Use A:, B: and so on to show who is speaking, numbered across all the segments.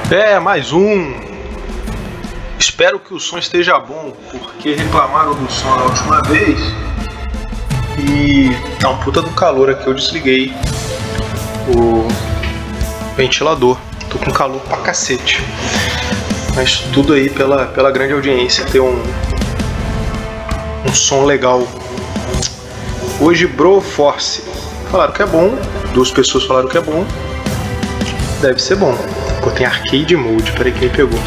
A: É, mais um. Espero que o som esteja bom, porque reclamaram do som na última vez. E tá um puta do calor aqui, eu desliguei o ventilador. Tô com calor pra cacete. Mas tudo aí pela grande audiência, ter um som legal. Hoje Broforce. Falaram que é bom, 2 pessoas falaram que é bom. Deve ser bom. Pô, tem arcade mode, peraí que me pegou.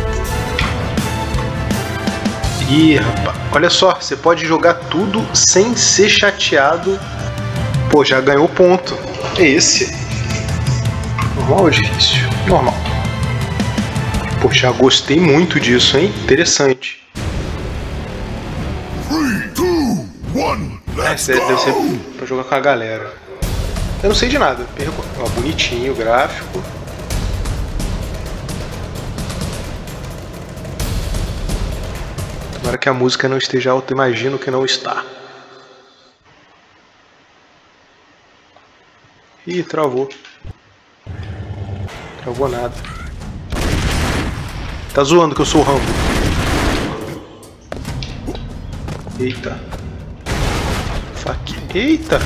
A: Ih, rapaz, olha só, você pode jogar tudo sem ser chateado. Pô, já ganhou ponto. É esse. Normal ou difícil? Normal. Pô, já gostei muito disso, hein? Interessante.
B: 3, 2, 1, let's
A: Deve ser
B: go!
A: pra jogar com a galera. Eu não sei de nada. Ó, bonitinho o gráfico. Tomara que a música não esteja alta, imagino que não está. Ih, travou. Travou nada. Tá zoando que eu sou o Rambo. Eita. Faquinha. Eita.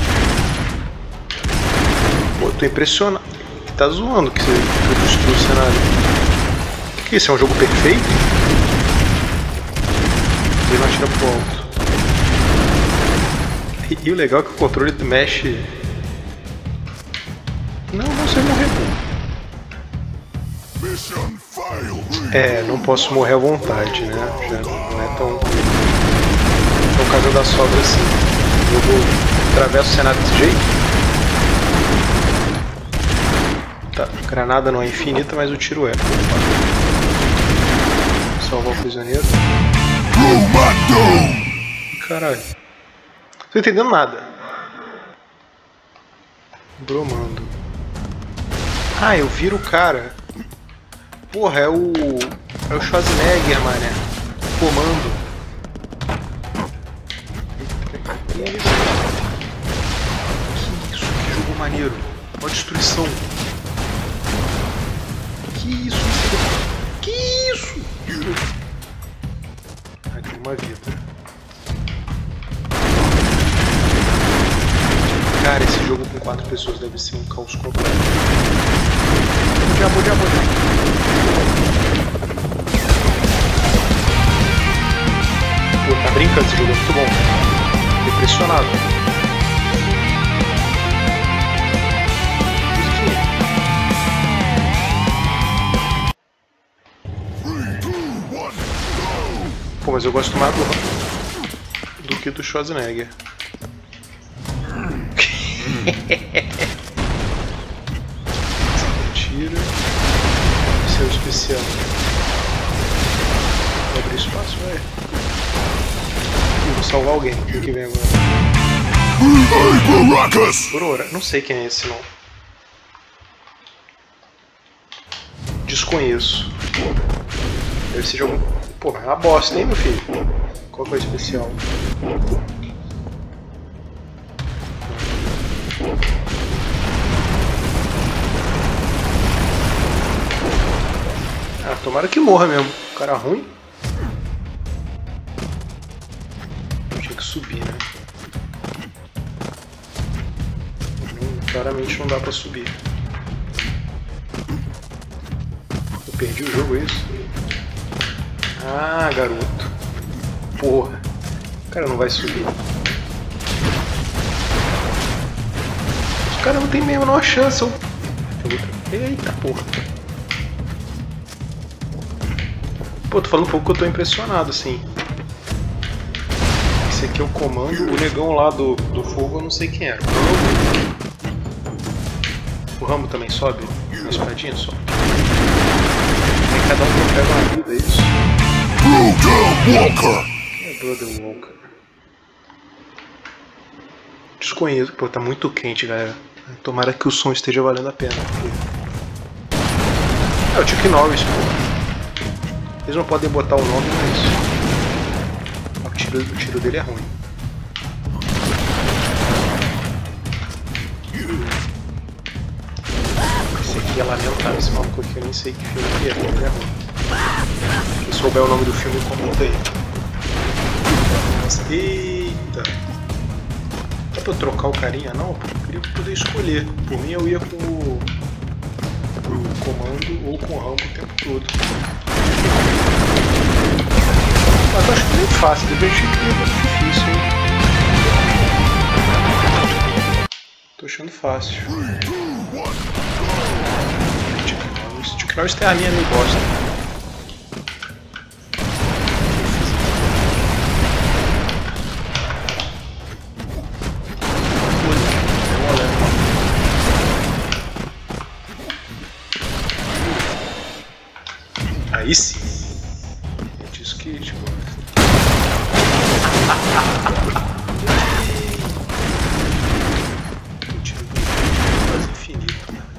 A: Pô, tô impressionado. Tá zoando que você destruiu o cenário. O que é isso? É um jogo perfeito? Ele não atira pro alto. E o legal é que o controle mexe. Não, você morreu.
B: Mission failed.
A: É, não posso morrer à vontade, né? Já não é tão casa da sobra assim. Eu vou atravessar o cenário desse jeito. Tá, a granada não é infinita, mas o tiro é. Salvar o prisioneiro. Caralho. Não tô entendendo nada. Bromando. Ah, eu viro o cara. Porra, é o Schwarzenegger, mané. Comando. Que isso, que jogo maneiro. Olha a destruição. Que isso? Que isso? Ah, tem uma vida. Cara, esse jogo com 4 pessoas deve ser um caos completo. Diabo. Pô, tá brincando, esse jogo é muito bom. Tô impressionado. Pô, mas eu gosto mais do que do Schwarzenegger. Tira. Esse é o especial. Vou abrir espaço, vai. Vou salvar alguém. Quem que vem agora? Aurora. Não sei quem é esse, não. Desconheço. Deve ser jogo. Pô, é uma bosta, hein, meu filho? Qual que é o especial? Ah, tomara que morra mesmo. Cara ruim. Tinha que subir, né? Claramente não dá pra subir. Eu perdi o jogo, é isso? Ah, garoto. Porra. O cara não vai subir. Os caras não tem mesmo uma chance. Eita porra. Pô, tô falando um pouco que eu tô impressionado, assim. Esse aqui é o comando. O negão lá do fogo eu não sei quem era. O Rambo também sobe? Uma espadinha só. Tem cada um que pega uma vida, é isso? Quem é Brother Walker? Desconheço. Pô, tá muito quente, galera. Tomara que o som esteja valendo a pena. É o Chuck Norris, pô. Eles não podem botar o nome, mas o tiro dele é ruim. Esse E é lamentável esse maluco aqui, eu nem sei que filme que é, ele é ruim. Quem souber o nome do filme, comenta aí. Eita! Dá pra eu trocar o carinha? Não, eu queria poder escolher. Por mim eu ia com o comando ou com o Rambo o tempo todo. Mas eu acho que é muito fácil, deveria ser muito difícil, hein? Tô achando fácil. Stick Norris tem a linha meio bosta. Aí sim. É disso que tipo. O tiro quase infinito, né?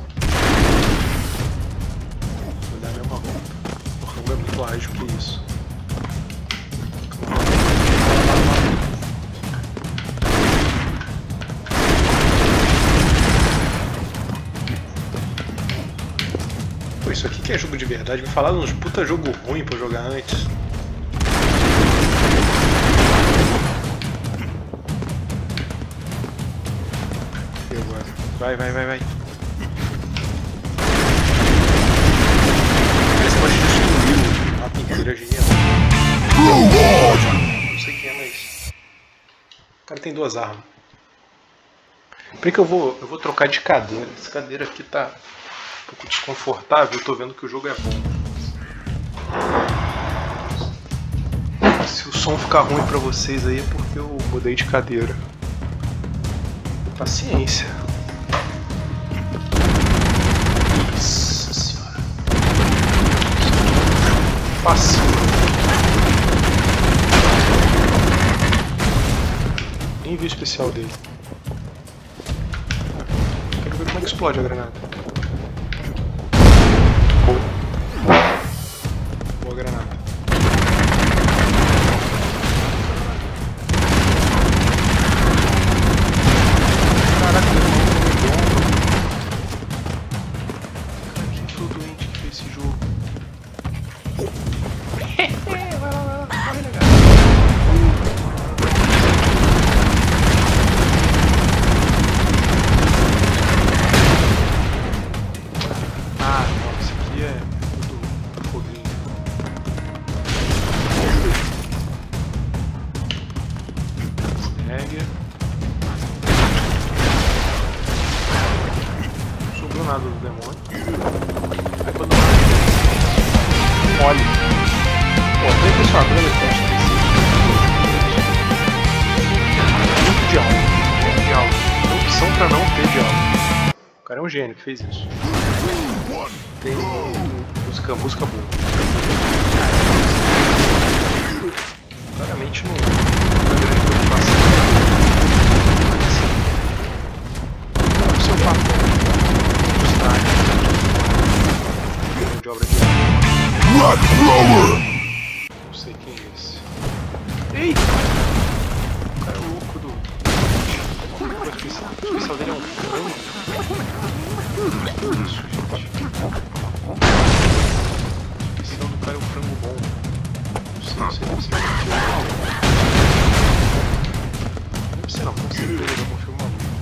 A: Vou dar a mesma roupa. O Rambo é muito ágil que isso. Pô, isso aqui que é jogo de verdade. Me falaram uns puta jogo ruim pra eu jogar antes. E agora? Vai. Esse pode destruir o mapa inteiro, é genial. Não sei quem é, mas... O cara tem duas armas. Por que eu vou trocar de cadeira? Essa cadeira aqui tá um pouco desconfortável, eu tô vendo que o jogo é bom. Se o som ficar ruim pra vocês aí é porque eu mudei de cadeira. Paciência. Nossa senhora. Fácil. Nem vi o especial dele. Quero ver como é que explode a granada. Boa granada. Caraca, meu irmão, cara, quem foi o doente que fez esse jogo? Vai lá, corre, legal. Ah, não, isso aqui é tudo foguinho. Snag. Não sobrou nada do demônio. Aí quando mole. Pô, tem que sua grana teste muito diálogo. Tem opção pra não ter diálogo. O cara é um gênio que fez isso. Tem música boa. Claramente não é grande preocupação. Qual é o seu papel? De obra de
B: Black Flower!
A: não sei quem é esse. Eita! O cara é o louco do... Como é que o especial dele é um frango? Isso, gente. O especial do cara é um frango bom. Não sei. Deve ser não, com certeza eu confio uma luz.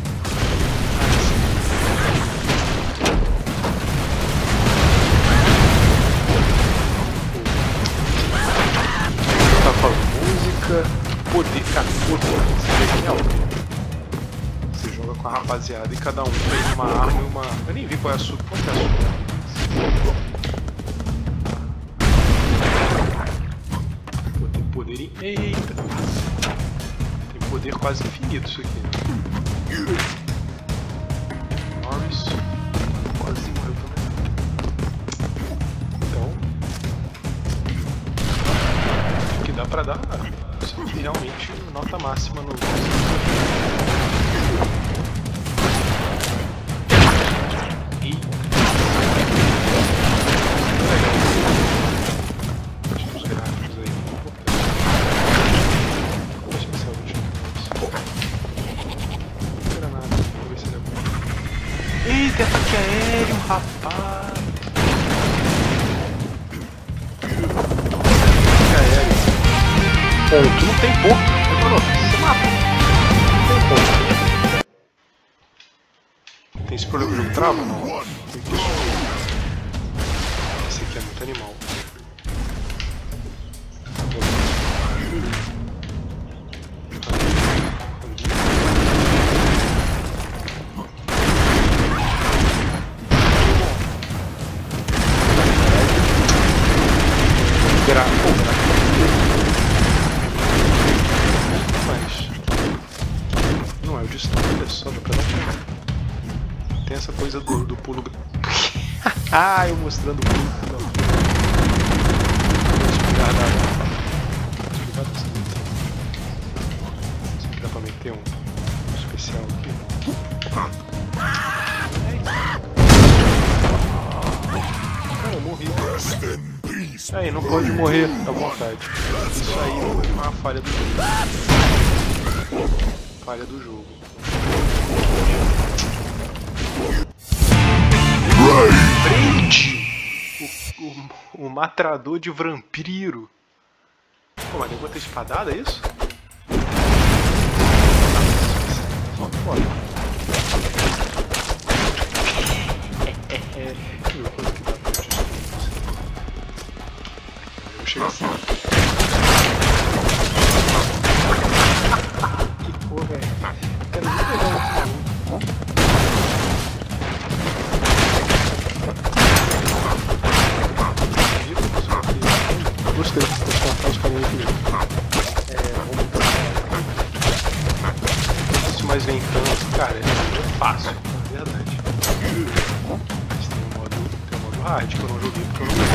A: Tá falando música, poder, cara, poder. Isso é genial. Você joga com a rapaziada e cada um tem uma arma e uma... Eu nem vi qual é a sua. Qual que é a sua? Tem poder em... Eita! Tem poder quase infinito isso aqui. Norris quase morreu também. Então... Acho que dá pra dar isso aqui realmente nota máxima no... Eita, ataque aéreo! rapaz! Ponto, não tem ponto. Demorou, você mata. Não tem ponto. Tem esse problema de jogo trava? Não. Esse aqui é muito animal. Não é o distante, é só no canal. Tem essa coisa do pulo. Ah, eu mostrando o pulo. Não. Será que dá pra meter um especial aqui? Cara, eu morri. Aí, não pode morrer à vontade. Isso aí foi uma falha do jogo. Falha do jogo. Prende! O matrador de vampiro. Pô, mas eu vou ter espadada, é isso? Só pode. Eu vou chegar assim. Que porra é? Quero muito pegar isso. Gostei de testar os caminhos aqui. Vamos tentar. Isso mais vem tanto, cara, é fácil, é verdade. Mas tem um modo hard que eu não joguei porque eu não gosto.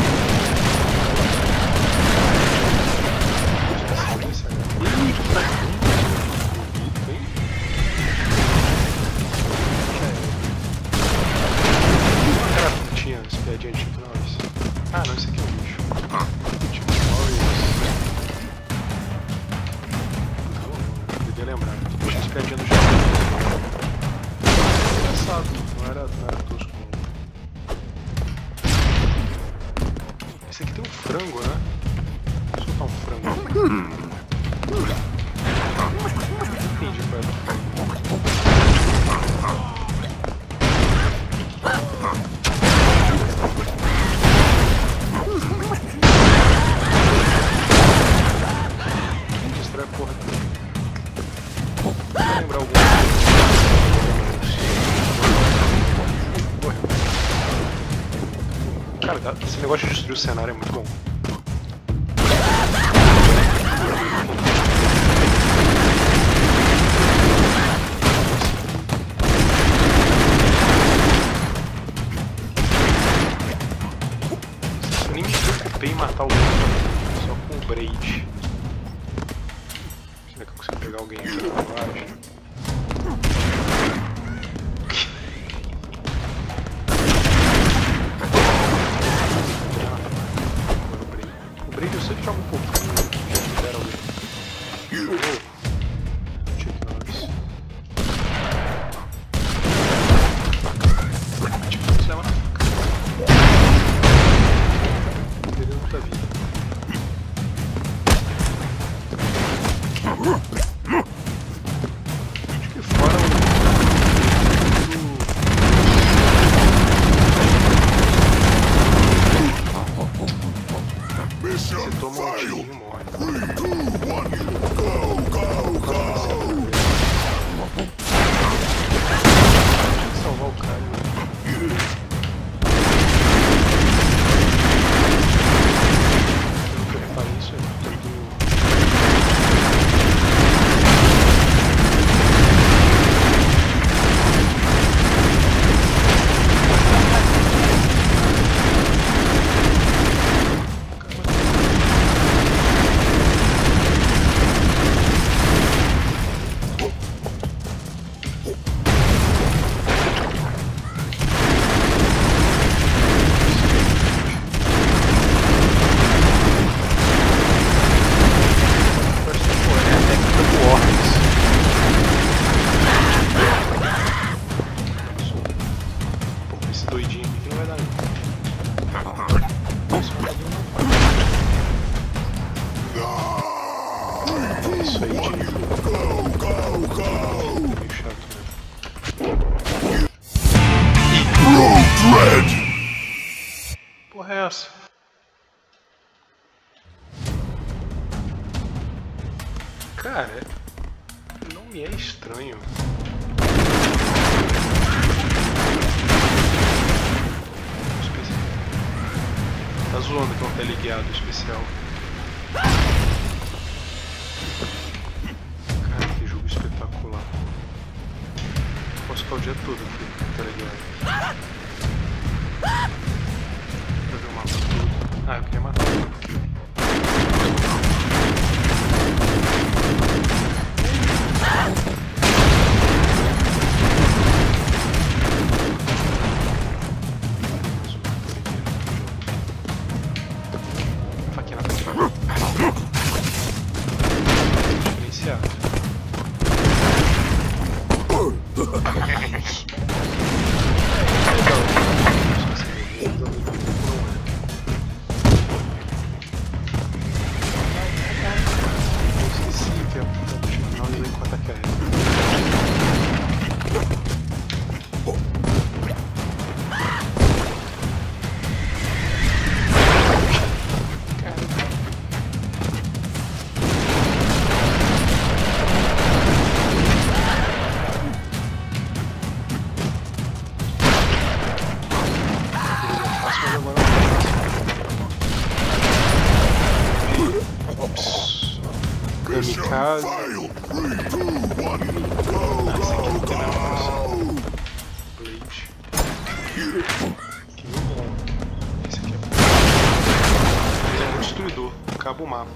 A: Cara, tinha espiadinha de nós. Ah, não, esse aqui é um bicho. Devia lembrar. Deixa a espiadinha no chão. Engraçado, não era tosco. Esse aqui tem um frango, né? Vou soltar um frango. Entendi qual é o frango. Distrai a porra aqui. Vou lembrar algum. Cara, esse negócio de destruir o cenário é muito bom. Eu nem me preocupei em matar alguém, só com o Braid. Será que eu consigo pegar alguém aqui por baixo? O Braid eu sempre jogo um pouquinho, já libera alguém. Check noise. Tipo, isso é uma faca. Perdeu muita vida. daí. Isso aí de... meio chato, né? Porra é essa? Cara, não me é estranho. Tá zoando que é um teleguiado especial. Cara, que jogo espetacular. Posso ficar o dia todo aqui, teleguiado. Pra ver o mapa todo. Ah, eu queria matar ele. Kamikaze. Blade. Que bom. Esse aqui é bom. Ele é um destruidor. Acaba o mapa.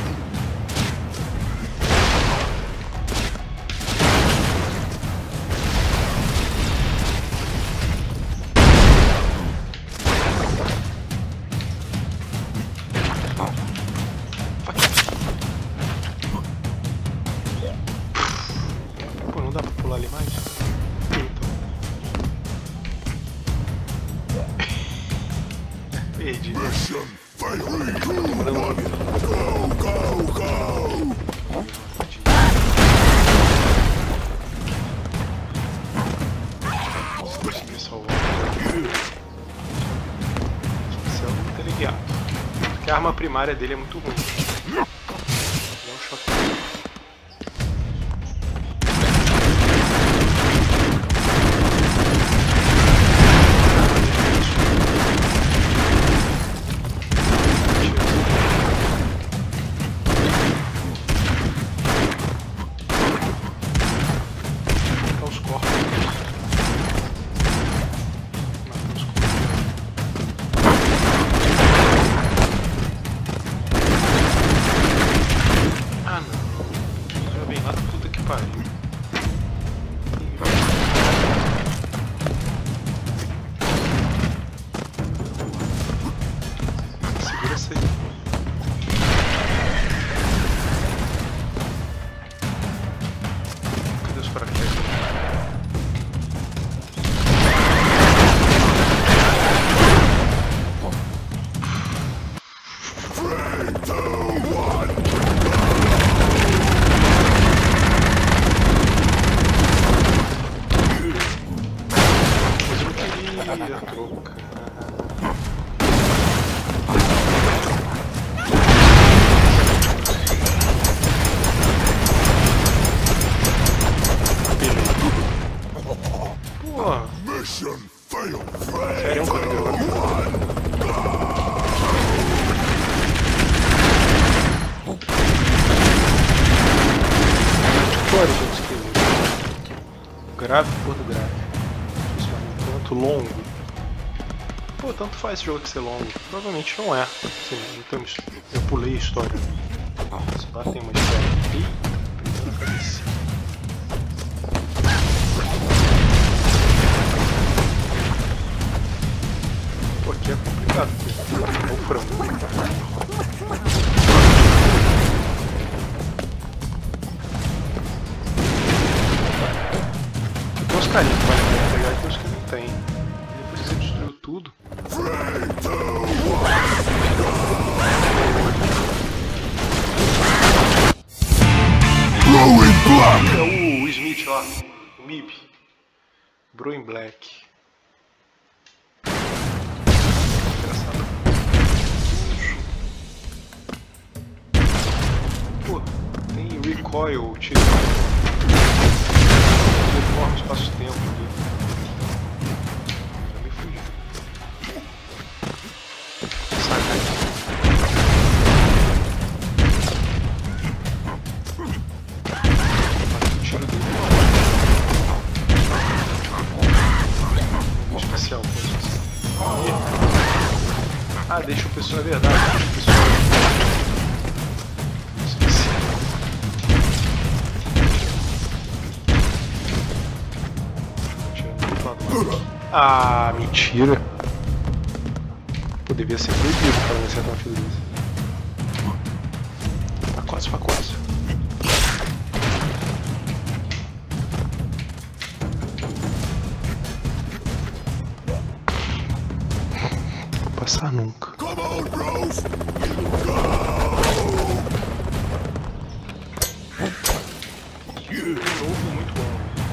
A: Ali mais? Perdi. Consegui salvar. Especial do teleguiado. Porque a arma primária dele é muito ruim. Dá um choque. Grave por do grave. Isso é um tanto longo. Pô, tanto faz esse jogo que ser longo. Provavelmente não é. Assim, então, eu pulei a história. Isso lá tem uma história. Eita, perdeu na cabeça. Pô, aqui é complicado. É o frango. Tem uns carinhos que vale a pena pegar e tem uns que não tem. Depois você destruiu tudo. tudo. É o Smith lá, o MIB. Bro in Black. Engraçado. Pô, tem recoil, tiro. Reforma espaço-tempo aqui. Já me fugi. Sacar aqui. Tiro dele. Especial, ah, deixa o pessoal, é verdade, deixa o pessoal. Especial. Ah, mentira. Pô, devia ser proibido para não acertar uma filha desse. Pacote, pacote. Não vou passar nunca.
B: Come on, bros.
A: Novo muito bom.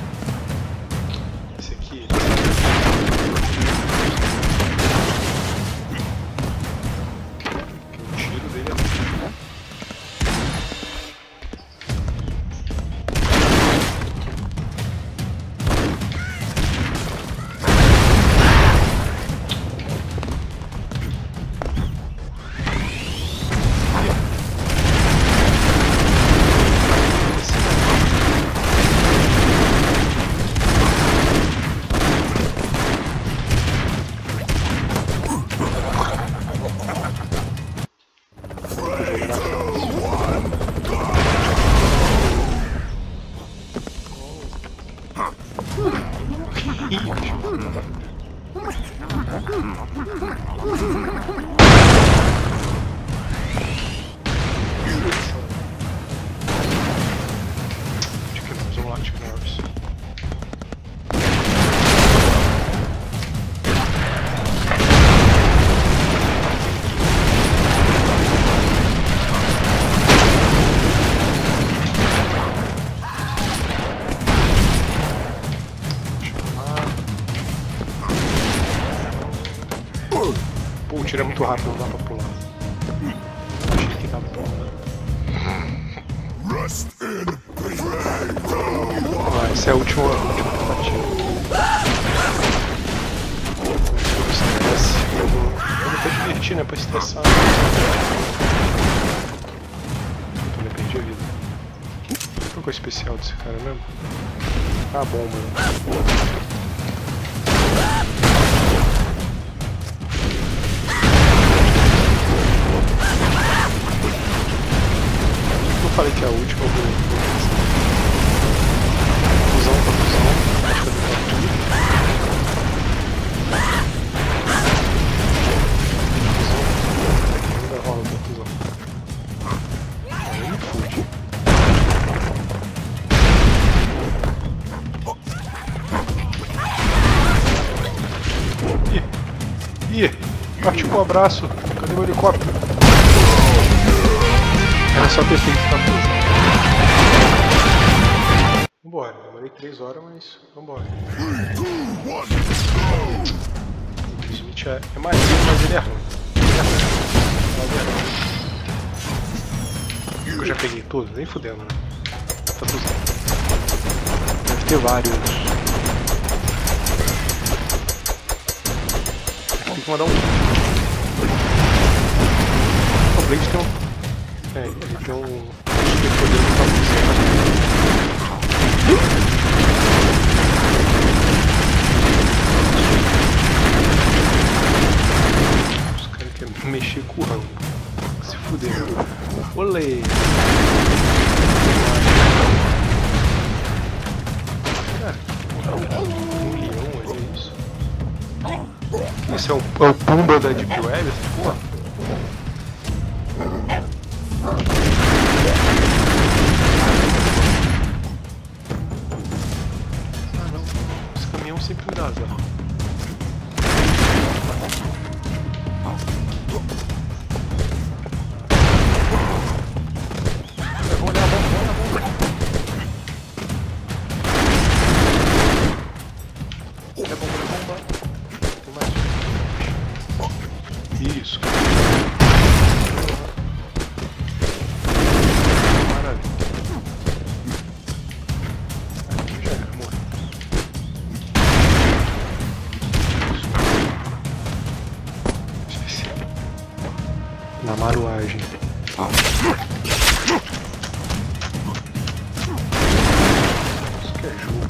A: Esse aqui. O tiro dele é muito bom. Vamos lá, Chuck Norris. Pô, o tiro é muito rápido, não dá pra pular. Achei que dava pra pular. Ah, essa é a última tentativa. Eu não tô divertindo, é pra estressar. Eu me perdi a vida. Qual que é o especial desse cara mesmo? Ah, bom, mano. Eu falei que é a última, eu vou fusão pra fusão, acho que eu vou tudo. Ainda rola pra fusão. Aí me fude. Ih, partiu com um abraço. Cadê o helicóptero? Era só ter feito pra fusão. Vambora, demorei 3 horas, mas vambora. O Smith é maneiro, mas ele é ruim. Eu já peguei todos, nem fudendo, né? Tá fusão. Deve ter vários. Tem que mandar um. O Blade tem um. É, ele tem um. Tem poder de fusão. Os caras querem mexer com o rango. Se fuder. Olê! Cara, um leão, olha isso. Esse é o Pumba da Deep Web, essa porra? Ah não, esse caminhão sempre me dá azar. isso. Na maruagem. Isso que é jogo.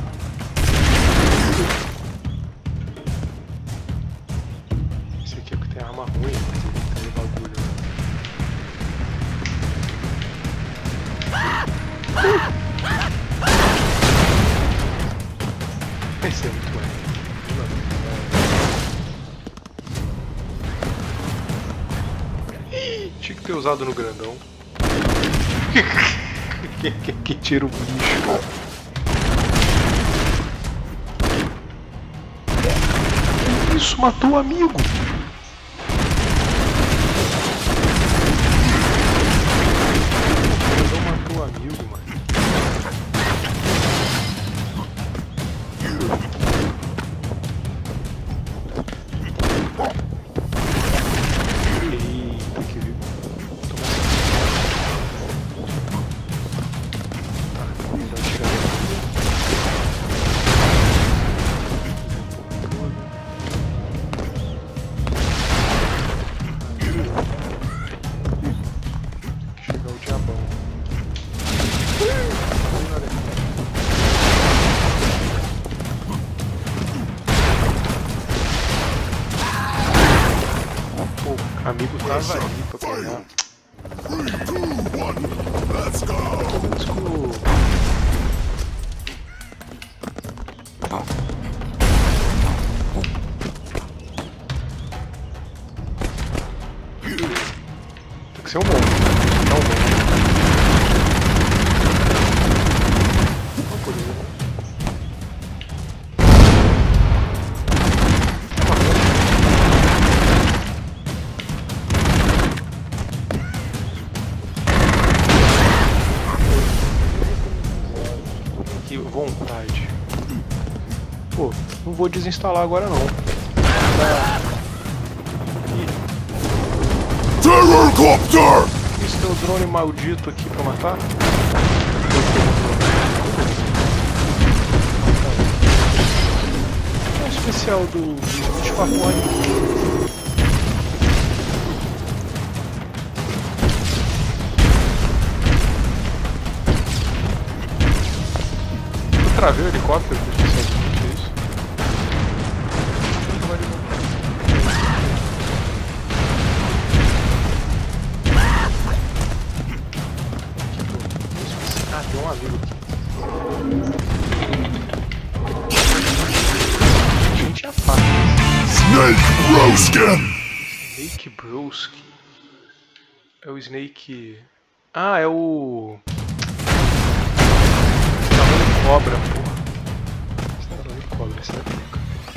A: Esse aqui é que tem arma ruim, mas ele tem bagulho. Esse é muito bom. Tinha que ter usado no grandão. que tira o bicho. Isso, matou o amigo. O grandão matou o amigo, mano. Amigo tava ali pra pegar.
B: 3, 2, 1, let's go!
A: Tem que ser um monstro. Não um monstro. Não por isso. Que vontade. Pô, não vou desinstalar agora não.
B: Terrorcopter!
A: Esse teu drone maldito aqui pra matar? É o especial do 24 horas. Eu travei o helicóptero pro especial do que é isso? Ah, tem um amigo aqui. Gente, é fácil.
B: Snake Broskin!
A: Snake Broski. É o Snake... Ah, é o... Tamanho de cobra, porra. Tamanho de cobra, essa é a pica.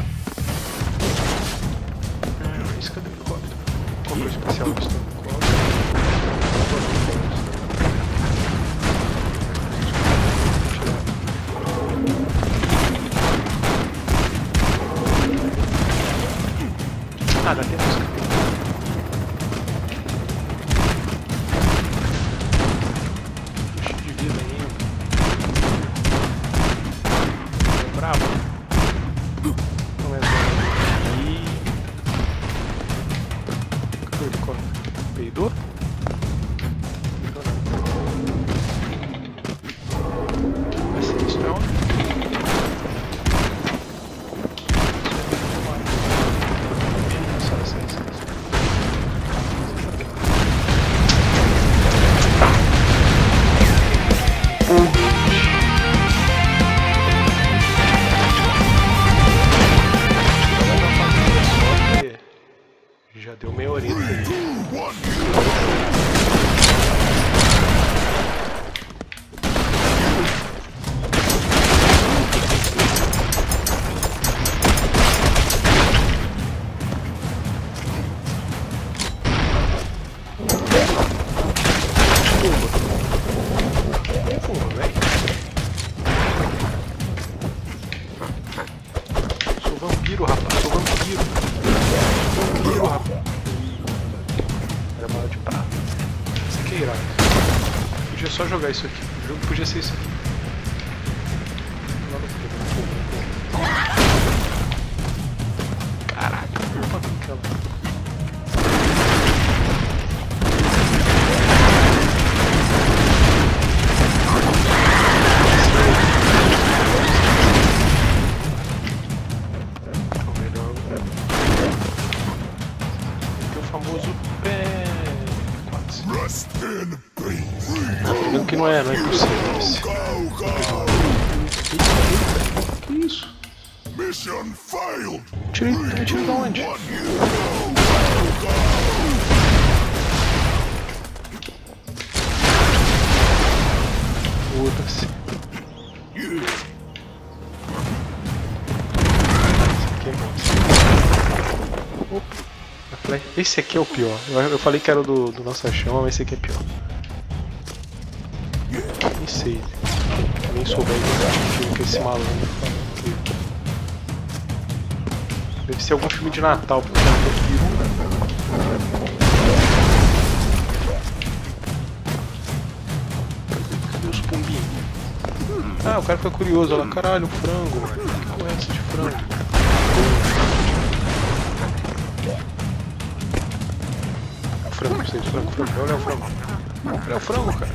A: Isca do helicóptero. Qual que é o especial do Snake Cobra? Ah, dá tempo de escapar. Puxa de vida ainda. É bravo. Não é bravo. E... cadê o helicóptero? Peidou? Peidou não. Essa isso é onde? Já deu meia horita aí. Sou vampiro, rapaz. Sou vampiro. Vampiro, rapaz. só jogar isso aqui. O jogo podia ser isso aqui. Caraca, opa, aquela. Que não é impossível esse. Que isso? Tirei de onde? Foda-se. Opa. Esse aqui é o pior. Eu falei que era o do lança-chama, mas esse aqui é pior. Nem sei. Nem souber o que esse malandro fala. Deve ser algum filme de Natal, porque eu não Cadê os pombinhos? Ah, o cara fica curioso, olha lá, caralho, um frango, mano. Que porra é essa de frango? Frango, não sei, frango. Olha o frango. Olha o frango, cara.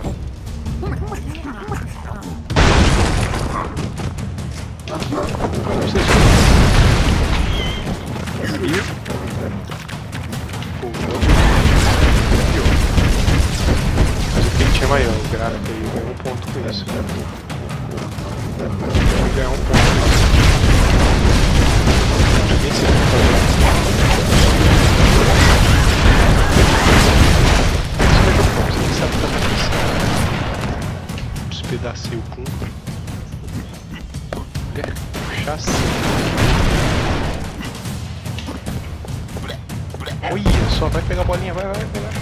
A: Mas o que ele tinha maior, o gráfico aí, ganhou um ponto com isso. Ele ganhou um ponto. Nem sei o que fazer. Você sabe o que tá acontecendo. Despedacei o punho. Chassi. Olha só, vai pegar a bolinha, vai pegar.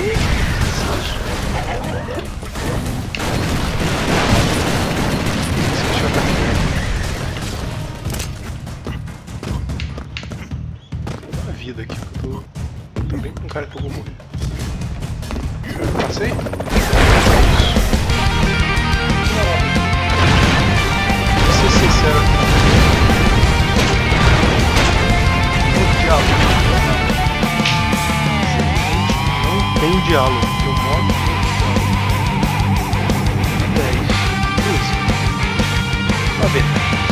A: Uma vida aqui, eu tô bem com cara que eu vou morrer. Passei? Vou ser sincero aqui. Não tem diálogo. Eu modo de 10. Isso. A ver.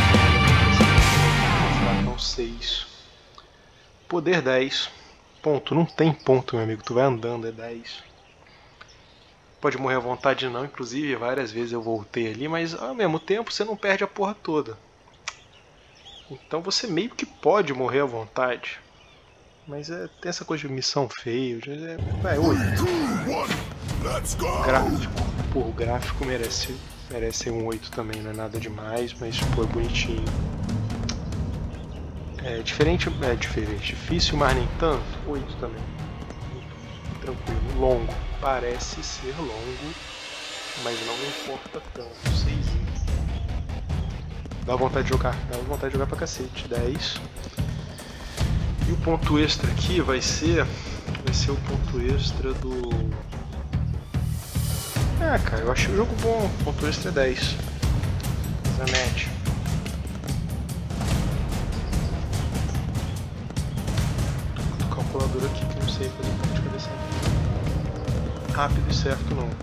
A: Não 6. Poder 10. Ponto. Não tem ponto, meu amigo. Tu vai andando, é 10. Pode morrer à vontade não. Inclusive, várias vezes eu voltei ali. Mas ao mesmo tempo, você não perde a porra toda. Então você meio que pode morrer à vontade. Mas tem essa coisa de missão feia. Vai, 8. Gráfico. Pô, o gráfico merece um 8 também. Não é nada demais, mas pô, é bonitinho. É diferente. Difícil, mas nem tanto. 8 também. Tranquilo. Longo. Parece ser longo, mas não me importa tanto. 6. Dá vontade de jogar pra cacete. 10. E o ponto extra aqui vai ser o ponto extra do... Ah, cara, eu achei o jogo bom. O ponto extra é 10. Zanetti. Tô calculador aqui que não sei fazer conta de cabeça. Rápido e certo não.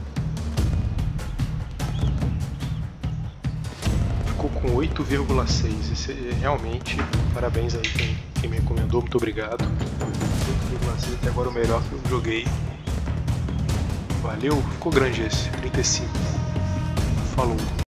A: Ficou com 8,6. Esse realmente, parabéns aí quem me recomendou, muito obrigado. 8,6 até agora o melhor que eu joguei. Valeu, ficou grande esse, 35. Falou.